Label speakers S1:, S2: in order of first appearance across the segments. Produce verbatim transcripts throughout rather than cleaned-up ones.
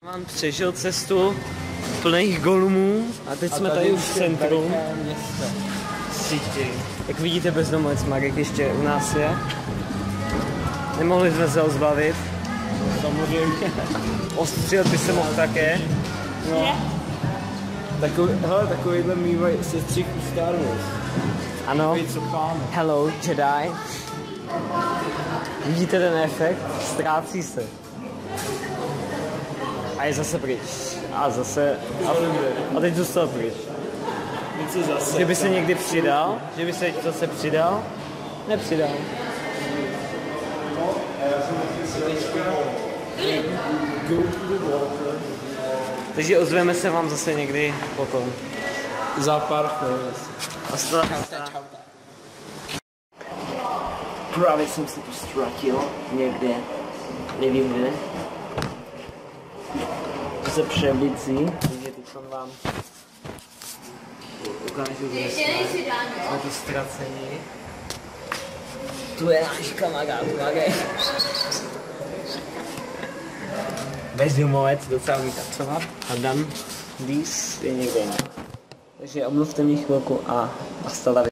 S1: Mám přežil cestu plných golumů a teď a jsme tady, tady už v centru City. Jak vidíte, bezdomovec Marek ještě u nás je. Nemohli jsme se ho zbavit. Samozřejmě. Ostřel by se mohl také. No.
S2: Takový, hele, takovýhle mývají sestřih u Star Wars.
S1: Ano. Hello, Jedi. Vidíte ten efekt? Ztrácí se. A je zase pryč. A zase... A, a teď zůstal pryč. Kdyby se někdy přidal, kdyby se zase přidal, nepřidal. Takže ozveme se vám zase někdy potom.
S2: Za pár chvíli.
S1: Právě jsem se tu ztratil někde, nevím kde. Se přeblicí, takže teď jsem vám ukážu, kde jsme, jsme tu ztraceni. Tu je náš kamarád, Marek. Bezdomovec, docela umí tancovat. A Dan Dís je někde. Takže omluvte mě chvilku a hasta la vida.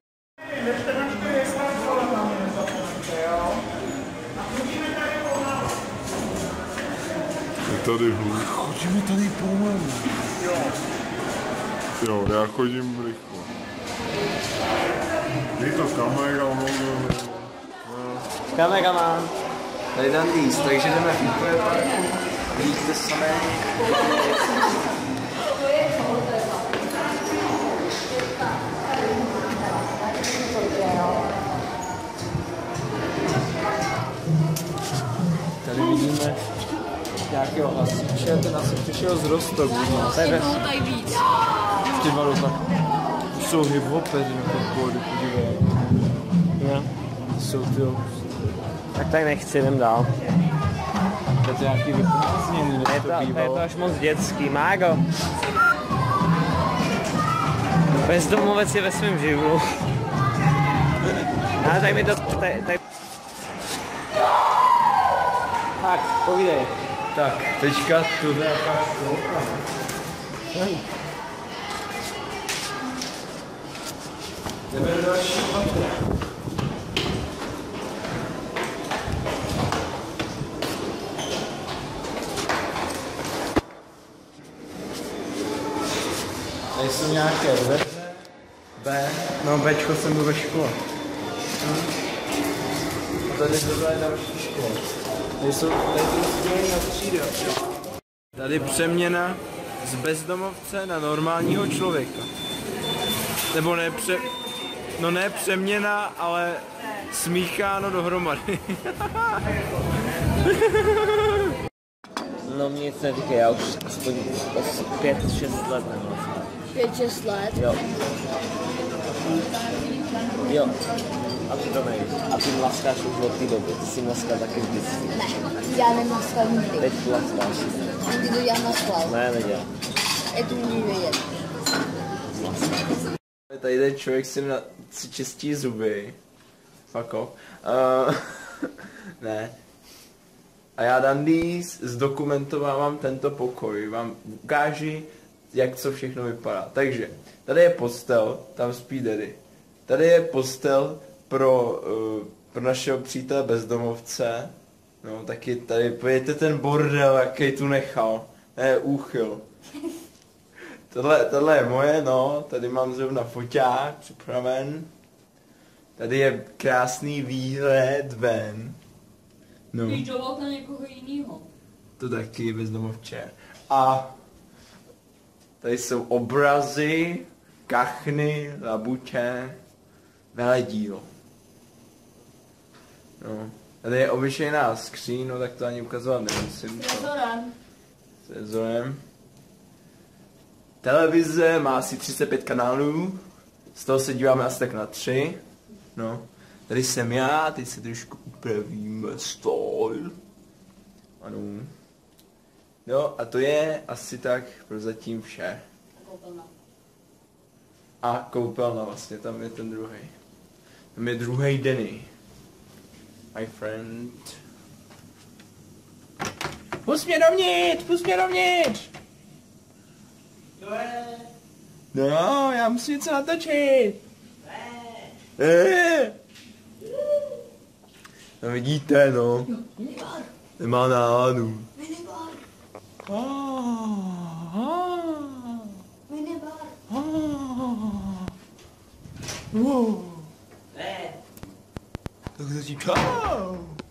S3: Tady hluk.
S2: Chodíme tady pomalu.
S3: Jo. Jo, já chodím rychle. Je to kamera, mluvím.
S1: Kameraman.
S2: Tady Dan Dís, takže jdeme v Eco Parku. Vidíte samé. Tady vidíme nějakého hasiče, ten asi přišel z Rostoku.
S4: Ještě bylo tady víc.
S2: Ty vado, tak jsou hip-hopeři na tom pódu, podívej.
S1: No.
S2: Jsou ty.
S1: Tak tady nechci, jdem dál.
S2: To je nějaký vyprázdněný, než
S1: Je
S2: to
S1: to, to
S2: bývalo.
S1: je to až moc dětský. Mágo. Bezdomovec je ve svém živlu. Ale tady mi to... Tady, tady... Tak, povídej.
S2: Tak, teďka tohle jaká školka. Jdeme do další patry. Tady jsou nějaké dveře. B. No, Bčko jsem byl ve škole. A tady tohle je další škola. Tady jsou, tady jsou rozdělení na třídy. Tady přeměna z bezdomovce na normálního člověka. Nebo ne pře... No ne přeměna, ale smícháno dohromady.
S1: No mě nic neříkej, já už aspoň pět šest let nemám.
S4: Pět, šest let.
S1: Jo. Jo. A ty to nevíš. A ty mlaskáš už od té doby. Ty si mlaská taky vždycky.
S4: Ne, já nemaskám nikdy.
S1: Teď mlaskáš.
S4: Nikdy to dělám na schvál.
S1: Ne, nedělám.
S4: Jak to můžeš vědět?
S2: Tady jde člověk si, na, si čistí zuby. Fuck off. Uh, ne. A já Dan Dís zdokumentovávám tento pokoj. Vám ukáži, jak co všechno vypadá. Takže, tady je postel, tam spí Daddy. Tady je postel pro, uh, pro našeho přítele bezdomovce. No, taky tady, pojďte ten bordel, jaký tu nechal. Ne, úchyl. Tohle, tohle je moje, no, tady mám zrovna foťák připraven. Tady je krásný výhled ven. No.
S4: Když dovolat na někoho jinýho.
S2: To taky bezdomovče. A tady jsou obrazy, kachny, labuče, veledíl. No. Tady je obyčejná skříň, no tak to ani ukazovat nemusím.
S4: Trezorem.
S2: Trezorem. Televize má asi třicet pět kanálů, z toho se díváme asi tak na tři. No. Tady jsem já, teď se trošku upravíme stůl. Ano. No a to je asi tak prozatím vše.
S4: Koupelna.
S2: A koupelna vlastně, tam je ten druhý. Tam je druhý Denny. My friend. Pust mě dovnitř, pust mě dovnitř. No, já musím něco natočit. Ne. No vidíte, no. Nemá náladu.
S4: Minibar.
S2: Ah, ah,
S4: Minibar.
S2: ah. Wow. Tak to říkám.